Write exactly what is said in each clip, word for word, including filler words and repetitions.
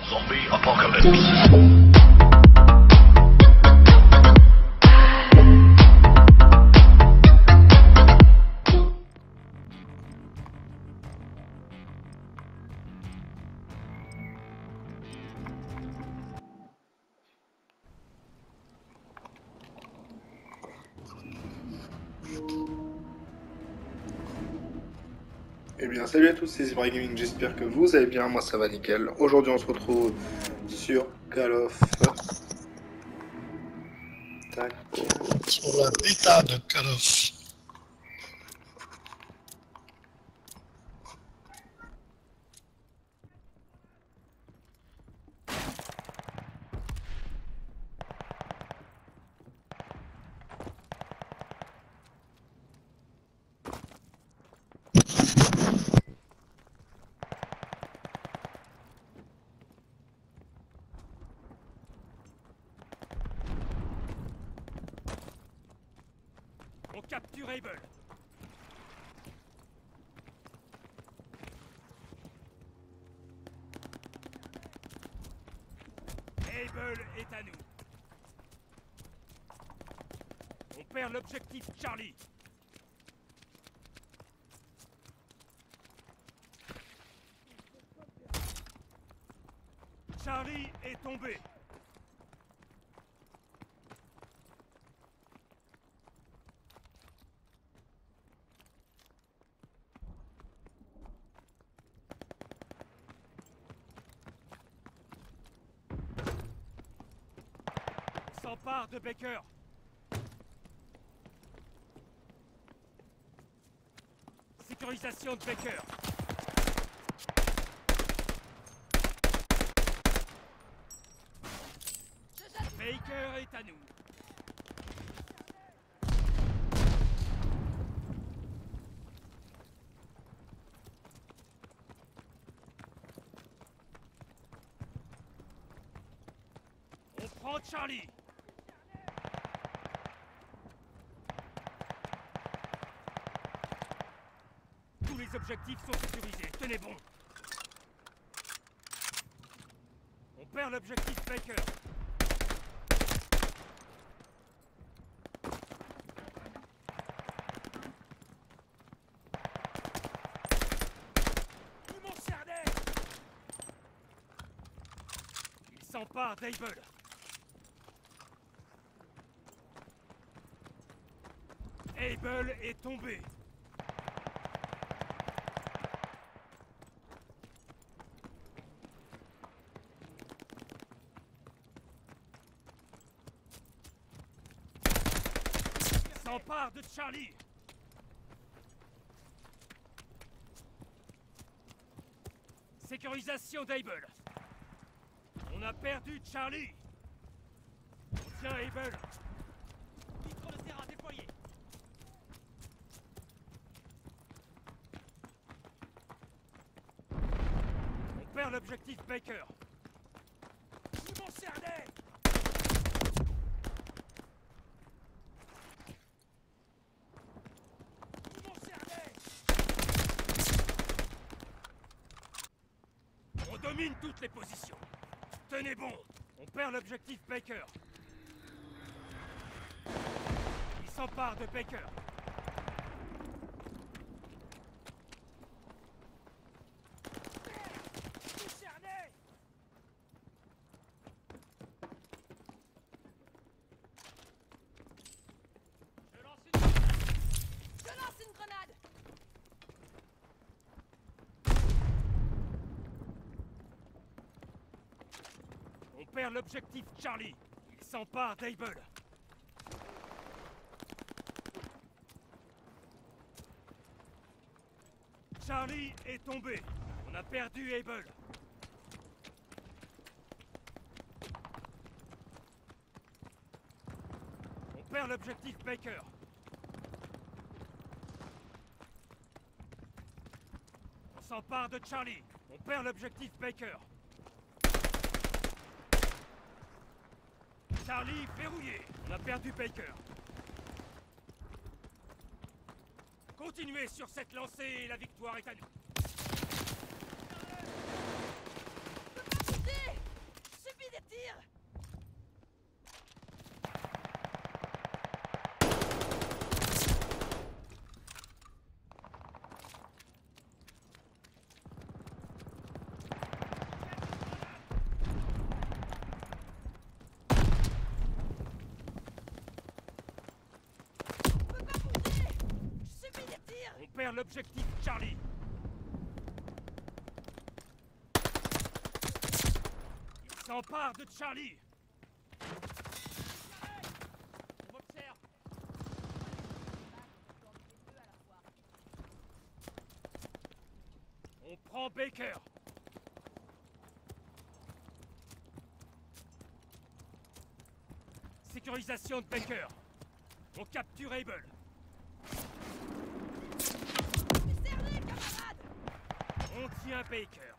Zombie apocalypse. Eh bien salut à tous, c'est Zebra Gaming, j'espère que vous allez bien, moi ça va nickel. Aujourd'hui on se retrouve sur Call of... Tac. Sur la bêta de Call of. On capture Able. Able est à nous. On perd l'objectif Charlie. Charlie est tombé. S'empare de Baker. Sécurisation de Baker. Baker est à nous. On prend Charlie. Tous les objectifs sont sécurisés. Tenez bon. On perd l'objectif Baker. Ils m'ont cerné. Il s'empare d'Able. Able est tombé. S'empare de Charlie. Sécurisation d'Able. On a perdu Charlie. On tient Able. Micro de terrain déployé. On perd l'objectif Baker. Ils m'ont cerné. On domine toutes les positions. Tenez bon. On perd l'objectif Baker. Il s'empare de Baker. Cerné. Je lance une... Je lance une grenade. On perd l'objectif Charlie. Il s'empare d'Able. Charlie est tombé. On a perdu Able. On perd l'objectif Baker. On s'empare de Charlie. On perd l'objectif Baker. Charlie verrouillé. On a perdu Baker. Continuez sur cette lancée et la victoire est à nous. perd l'objectif Charlie. Il s'empare de Charlie. On m'observe. On prend Baker. Sécurisation de Baker. On capture Able. Cerné, camarade! On tient Baker.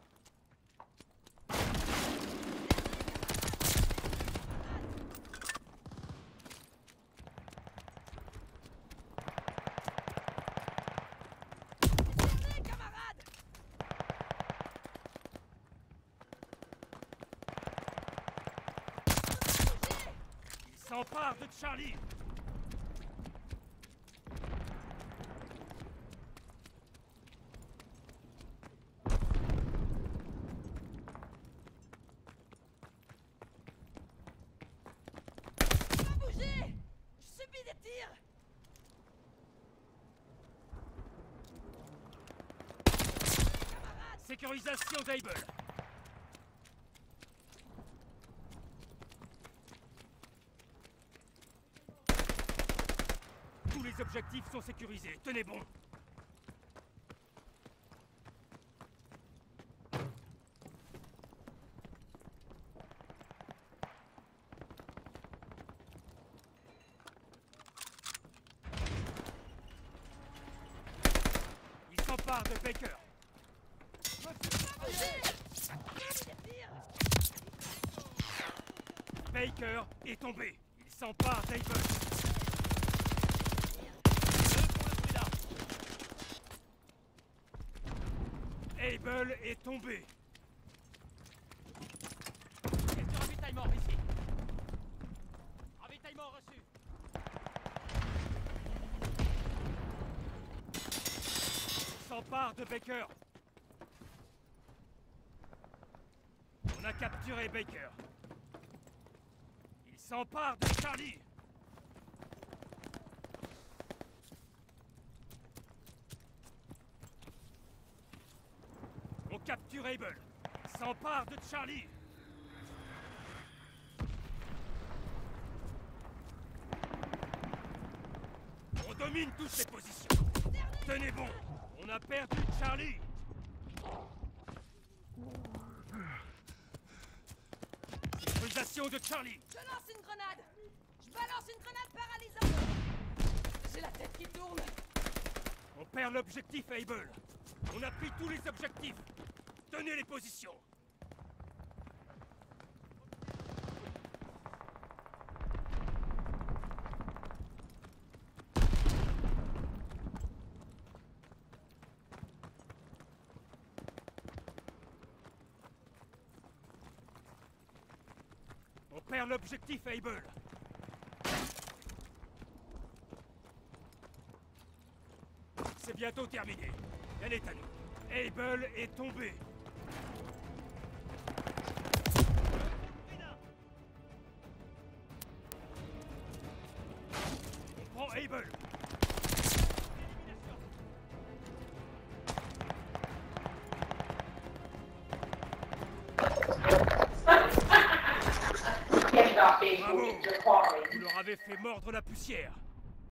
Cerné, camarade! Il s'empare de Charlie. Pas bouger! Je subis des tirs! Camarade! Sécurisation d'Able. Tous les objectifs sont sécurisés. Tenez bon. Il s'empare de Baker. Pas bouger! Je subis des tirs! Baker est tombé. Il s'empare d'Able. Able est tombé. Quelques ravitaillement ici. Ravitaillement reçu. Il s'empare de Baker. On a capturé Baker. Il s'empare de Charlie. On capture Able. Il s'empare de Charlie. On domine toutes les positions. Tenez bon. On a perdu Charlie. Sécurisation de Charlie. Je lance une grenade! Je balance une grenade paralysante! J'ai la tête qui tourne! On perd l'objectif Able. On a pris tous les objectifs. Tenez les positions. On perd l'objectif Able. C'est bientôt terminé. Elle est à nous. Able est tombé. On prend Able. Bravo. Vous leur avez fait mordre la poussière.